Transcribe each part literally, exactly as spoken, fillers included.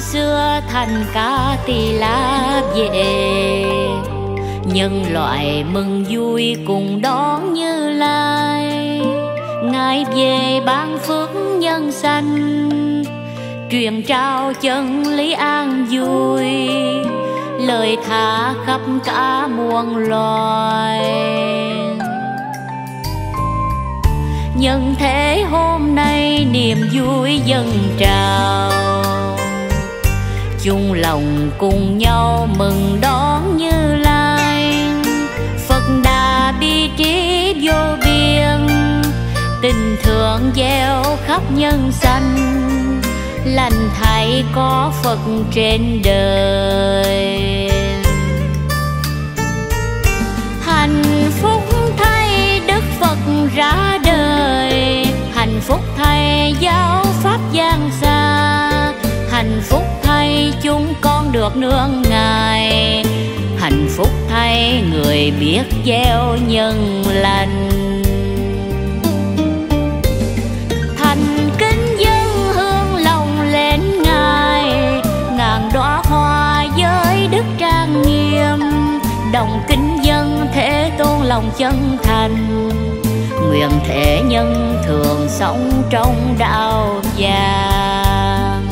xưa thành ca tỳ la về, nhân loại mừng vui cùng đón Như Lai. Ngài về ban phước nhân sanh, truyền trao chân lý an vui, lời tha khắp cả muôn loài. Nhân thế hôm nay niềm vui dâng trào, chung lòng cùng nhau mừng đón Như Lai. Phật Đà bi trí vô biên, tình thương gieo khắp nhân sanh, lành thay có Phật trên đời. Hạnh phúc thay Đức Phật ra đời, hạnh phúc thay giáo pháp giang xa, hạnh phúc thay chúng con được nương Ngài, hạnh phúc thay người biết gieo nhân lành. Thành kính dâng hương lòng lên Ngài, ngàn đóa hoa với đức trang nghiêm, đồng kính dân Thế Tôn lòng chân thành, nguyện thể nhân thường sống trong đạo vàng.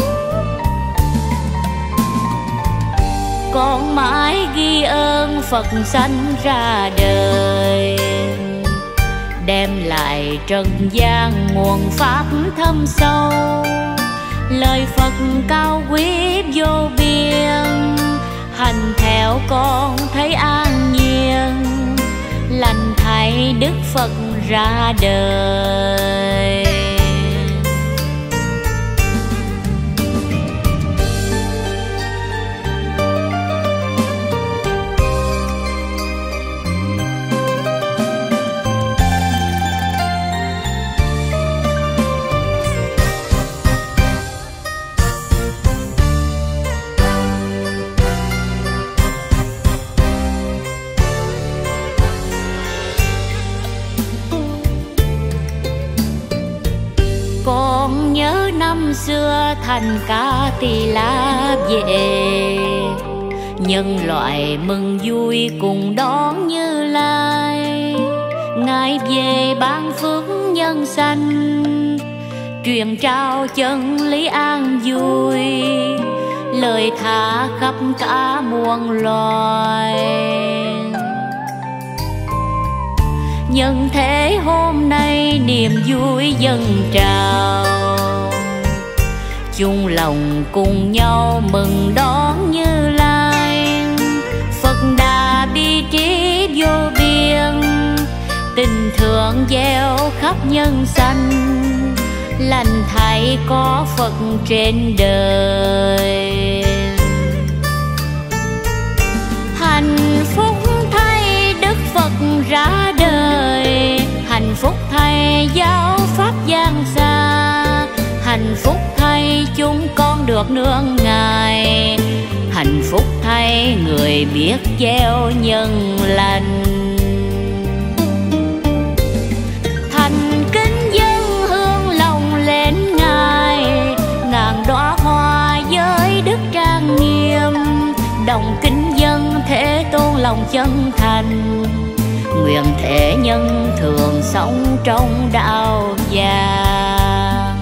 Con mãi ghi ơn Phật sanh ra đời, đem lại trần gian nguồn pháp thâm sâu, lời Phật cao quý vô biên, hành theo con thấy an nhiên, lành thay Đức Phật ra đời. Con nhớ năm xưa thành ca tỳ la về, nhân loại mừng vui cùng đón Như Lai. Ngài về ban phước nhân sanh, truyền trao chân lý an vui, lời tha khắp cả muôn loài. Nhân thế hôm nay niềm vui dâng trào, chung lòng cùng nhau mừng đón Như Lai. Phật Đà bi trí vô biên, tình thương gieo khắp nhân sanh, lành thay có Phật trên đời. Hạnh phúc thay Đức Phật ra đời, hạnh phúc thay giáo pháp giang xa, hạnh phúc thay chúng con được nương Ngài, hạnh phúc thay người biết gieo nhân lành. Thành kính dâng hương lòng lên Ngài, ngàn đóa hoa với đức trang nghiêm, đồng kính dân Thế Tôn lòng chân thành, nguyện thể nhân thường sống trong đạo vàng.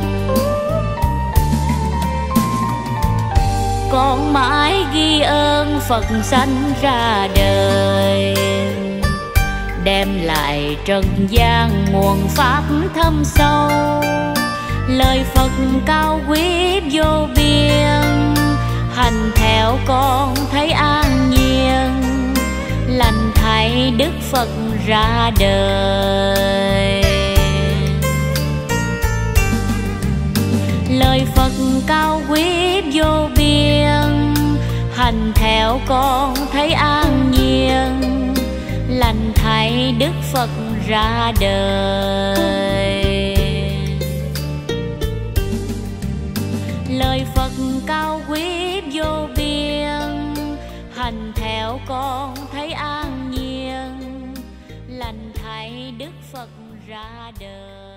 Con mãi ghi ơn Phật sanh ra đời, đem lại trần gian nguồn pháp thâm sâu, lời Phật cao quý vô biên, hành theo con thấy an nhiên, lành thay Đức Phật ra đời. Lời Phật cao quý vô biên, hành theo con thấy an nhiên, lành thay Đức Phật ra đời. Lời Phật cao quý vô biên, hành theo con thấy an nhiên, lành thay Đức Phật ra đời.